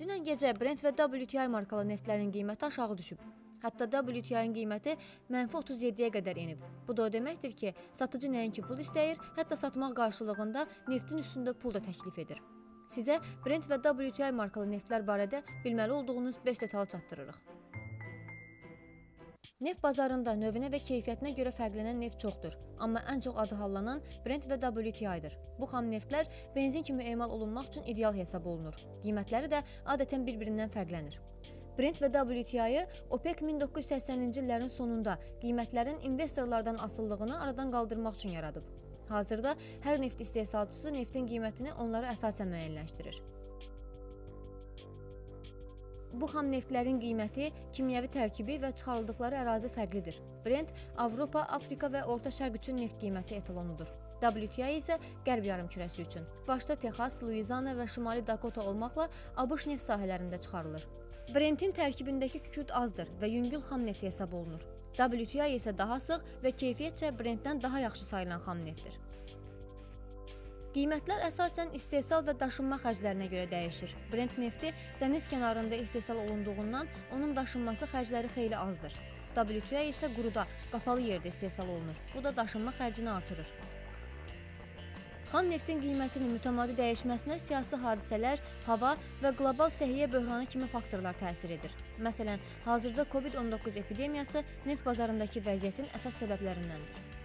Dünən gecə Brent və WTI markalı neftlərin qiyməti aşağı düşüb. Hətta WTI-nin qiyməti -37-yə qədər enib. Bu da o deməkdir ki, satıcı nəinki pul istəyir, hətta satmaq qarşılığında neftin üstündə pul da təklif edir. Sizə Brent və WTI markalı neftlər barədə bilməli olduğunuz 5 detalı çatdırırıq. Neft bazarında növünə və keyfiyyətinə görə fərqlənən neft çoxdur, amma ən çox adı hallanan Brent və WTI-dir. Bu xam neftlər benzin kimi emal olunmaq üçün ideal hesab olunur. Qiymətləri də adətən bir-birindən fərqlənir. Brent və WTI-ı OPEC 1980-ci illərin sonunda qiymətlərin investorlardan asıllığını aradan qaldırmaq üçün yaradıb. Hazırda hər neft istehsalçısı neftin qiymətini onlara əsasən müəyyənləşdirir. Bu xam neftlərin qiyməti, kimyəvi tərkibi və çıxarıldıqları ərazi fərqlidir. Brent Avropa, Afrika və Orta Şərq üçün neft qiyməti etalonudur. WTI isə Qərb yarımkürəsi üçün. Başda Texas, Luizana və Şimali Dakota olmaqla ABŞ neft sahələrində çıxarılır. Brentin tərkibindəki kükürt azdır və yüngül xam neft hesab olunur. WTI isə daha sıx və keyfiyyətcə Brentdən daha yaxşı sayılan xam neftdir. Qiymətlər əsasən istehsal və daşınma xərclərinə görə dəyişir. Brent nefti dəniz kənarında istehsal olunduğundan onun daşınması xərcləri xeyli azdır. WTI isə quruda, qapalı yerdə istehsal olunur. Bu da daşınma xərcini artırır. Xam neftin qiymətinin mütəmadi dəyişməsinə siyasi hadisələr, hava və qlobal səhiyyə böhranı kimi faktorlar təsir edir. Məsələn, hazırda COVID-19 epidemiyası neft bazarındakı vəziyyətin əsas səbəblərindəndir.